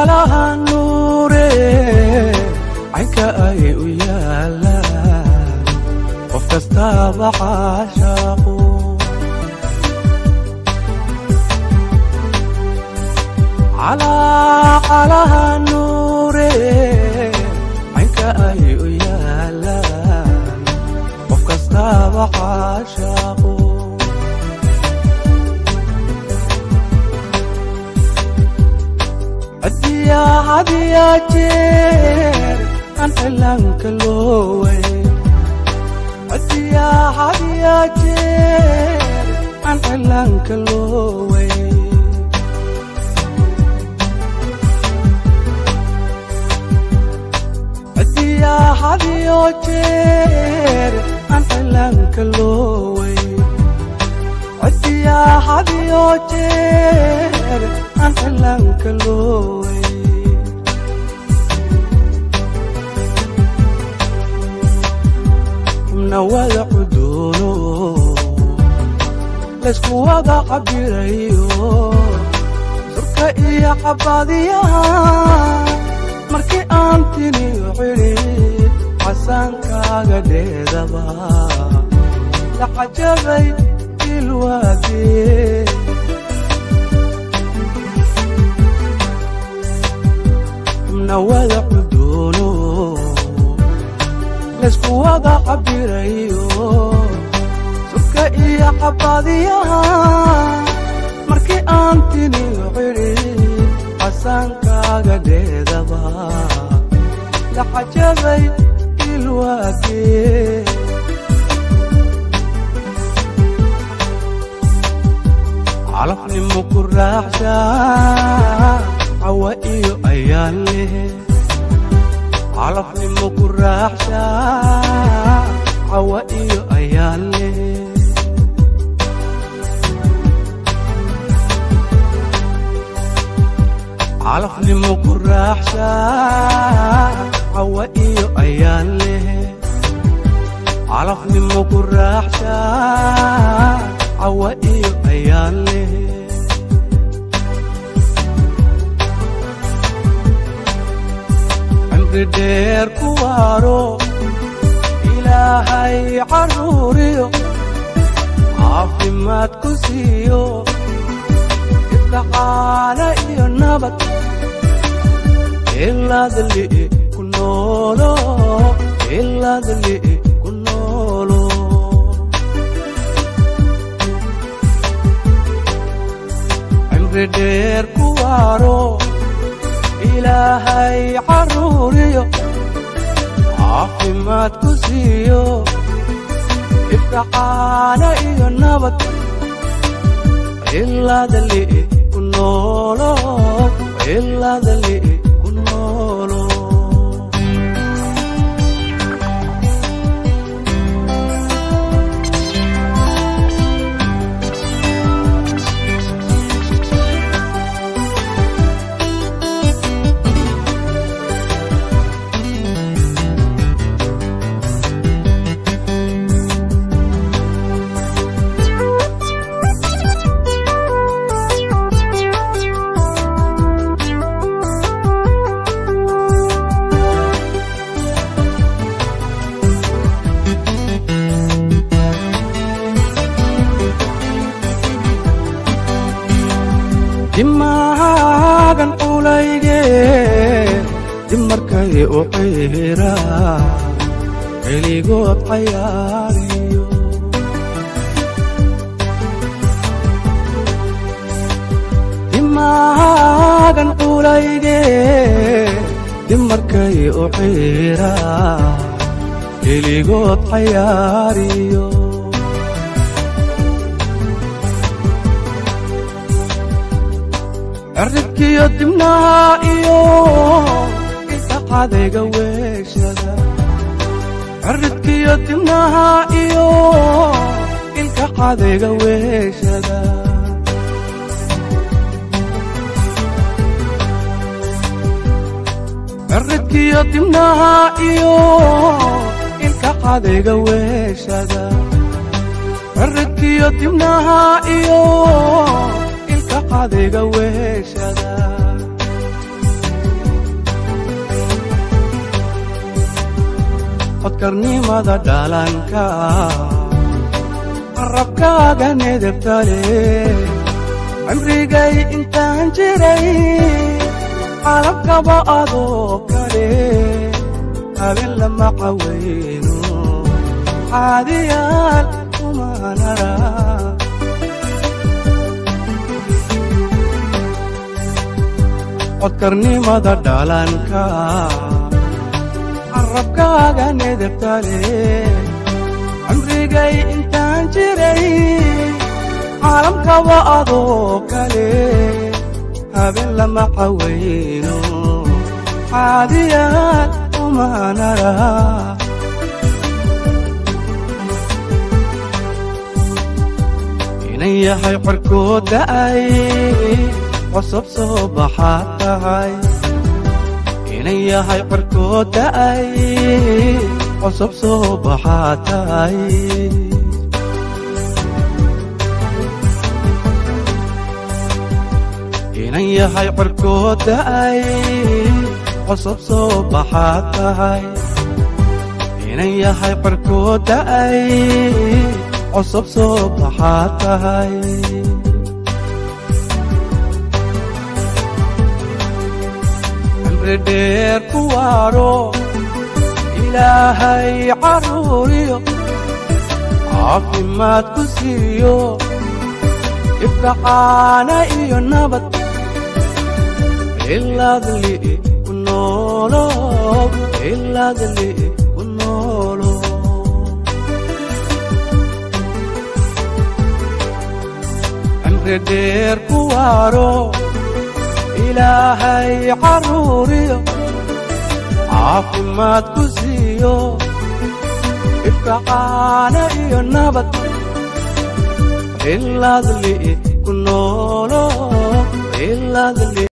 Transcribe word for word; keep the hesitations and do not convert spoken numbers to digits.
على النور عينك أي ويالا وفتستابع عشاقو على على النور عينك أي ويالا وفتستابع عشاقو يا عدي يا جير عن حلانك اللوي عدي يا عدي يا جير عن حلانك اللوي عدي يا عدي يا جير عن حلانك اللوي عدي يا عدي يا جير عن حلانك اللوي منوال عدولو لسكو وضع عبيريو سركا إيا عباديا مركي أنتني وعريد حسانكا قديدبا لحجبي الوادي منوال عدولو لسكو وضع عبيريو سكا إيا عباديا مركي أنتني وعريد حسانكا قديدبا لحجبي الوادي عرفني مكر راحشا عوائيو أيالي عرفني مكر راحشا عوائيو أيالي عرفني مكر راحشا عوائيو أيالي عرفني مكر راحشا عوائيو أيالي دير كوارو إلهي عروريو عافمات كسيو إفتحانا إيو نبت إلا ذلي كنولو إلا ذلي كنولو عمري دير كوارو إلهي عروريو عافمات كسيو افتحانا إيو نبت إلا ذلي كنولو إلا ذلي كنولو dimaagan qulayge dimarkay u qiira eligood cayaariyo dimaagan qulayge dimarkay u qiira eligood cayaariyo عرفكي يدمنا إيو إلك عاديقا ويشدا عرفكي يدمنا إيو إلك عاديقا ويشدا عرفكي يدمنا إيو إلك عاديقا ويشدا عرفكي يدمنا إيو عاديقا ويشدا codkarnimada dhalanka carabkaaga nedebtale cimrigay intaan jiray calabkaba adoo kale habeen lama caweyno caadiyaal umanara codkarnimada dhalanka carabkaaga nedebtale cimrigay intaan jiray caalamkaba adoo kale habeen lama caweyno caadiyaal umanara inan yahay qorkood da'ay cusub soo baxaad tahay inan yahay qorkood da'ay cusub soo baxaad tahay inan yahay qorkood da'ay cusub soo baxaad tahay inan yahay qorkood da'ay cusub soo baxaad tahay cimri dheer ku waaro ilaahay caruuriyo caafimaad ku siiyo ifkacaana iyo nabad ilaadli ku noolo ilaadli ku noolo cimri dheer ku waaro ilaahay caruuriyo caafimaad ku siiyo ifkacaana iyo nabad ilaadli ku noolo ilaadli